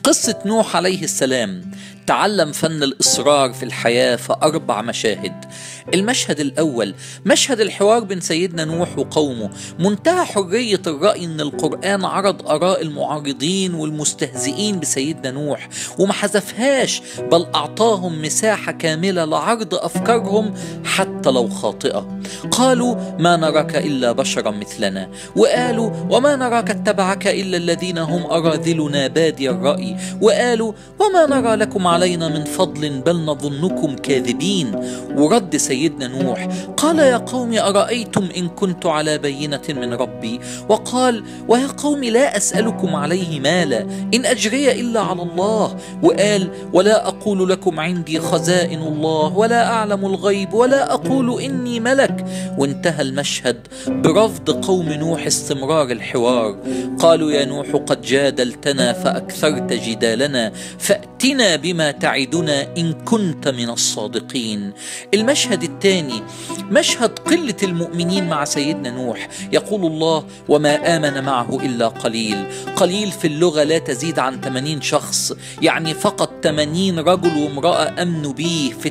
قصة نوح عليه السلام تعلم فن الإصرار في الحياة في 4 مشاهد. المشهد الأول مشهد الحوار بين سيدنا نوح وقومه، منتهى حرية الرأي إن القرآن عرض آراء المعارضين والمستهزئين بسيدنا نوح وما حذفهاش، بل أعطاهم مساحة كاملة لعرض أفكارهم حتى لو خاطئة. قالوا ما نراك إلا بشرا مثلنا، وقالوا وما نراك اتبعك إلا الذين هم أراذلنا بادي الرأي، وقالوا وما نرى لكم علينا من فضل بل نظنكم كاذبين. ورد سيدنا نوح قال يا قوم أرأيتم إن كنت على بينة من ربي، وقال ويا قوم لا أسألكم عليه مالا إن أجري إلا على الله، وقال ولا أقول لكم عندي خزائن الله ولا أعلم الغيب ولا أقول إني ملك. وانتهى المشهد برفض قوم نوح استمرار الحوار. قالوا يا نوح قد جادلتنا فأكثرت جدالنا فأتنا بما تعدنا إن كنت من الصادقين. المشهد الثاني مشهد قلة المؤمنين مع سيدنا نوح. يقول الله وما آمن معه إلا قليل. قليل في اللغة لا تزيد عن 80 شخص، يعني فقط 80 رجل وامرأة أمنوا بيه في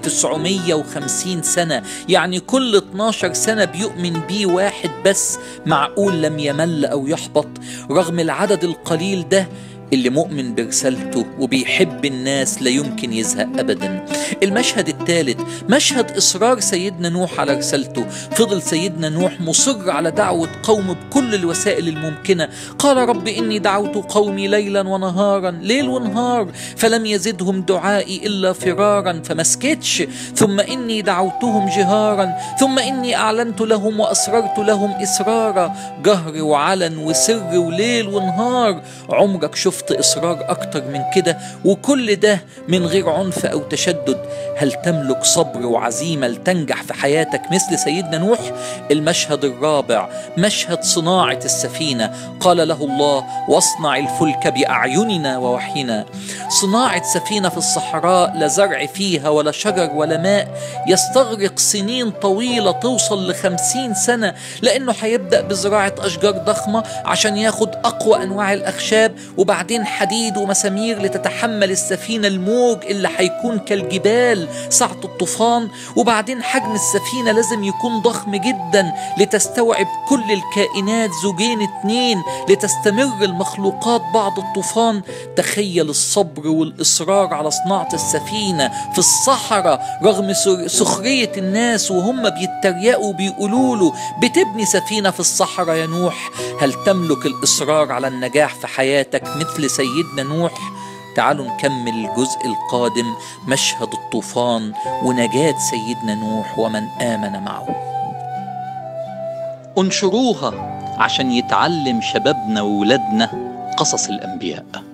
950 سنة، يعني كل 12 سنة بيؤمن بيه واحد بس. معقول لم يمل أو يحبط رغم العدد القليل ده؟ اللي مؤمن برسالته وبيحب الناس لا يمكن يزهق أبدا. المشهد الثالث مشهد إصرار سيدنا نوح على رسالته. فضل سيدنا نوح مصر على دعوة قوم بكل الوسائل الممكنة. قال رب إني دعوت قومي ليلا ونهارا، ليل ونهار، فلم يزدهم دعائي إلا فرارا، فمسكتش. ثم إني دعوتهم جهارا، ثم إني أعلنت لهم وأسررت لهم إسرارا، جهر وعلن وسر وليل ونهار. عمرك شفت إصرار أكتر من كده؟ وكل ده من غير عنف أو تشدد. هل تملك صبر وعزيمة لتنجح في حياتك مثل سيدنا نوح؟ المشهد الرابع مشهد صناعة السفينة. قال له الله واصنع الفلك بأعيننا ووحينا. صناعة سفينة في الصحراء لا زرع فيها ولا شجر ولا ماء، يستغرق سنين طويلة توصل ل50 سنة، لأنه هيبدأ بزراعة أشجار ضخمة عشان ياخد أقوى أنواع الأخشاب، وبعدين حديد ومسامير لتتحمل السفينة الموج اللي هيكون كالجبال ساعة الطوفان، وبعدين حجم السفينة لازم يكون ضخم جدا لتستوعب كل الكائنات 2 لتستمر المخلوقات بعد الطوفان. تخيل الصبر والإصرار على صناعة السفينة في الصحراء رغم سخرية الناس وهم بيتريقوا بيقولوا له بتبني سفينة في الصحراء يا نوح. هل تملك الإصرار على النجاح في حياتك مثل سيدنا نوح؟ تعالوا نكمل الجزء القادم، مشهد الطوفان ونجاة سيدنا نوح ومن آمن معه. انشروها عشان يتعلم شبابنا وولادنا قصص الأنبياء.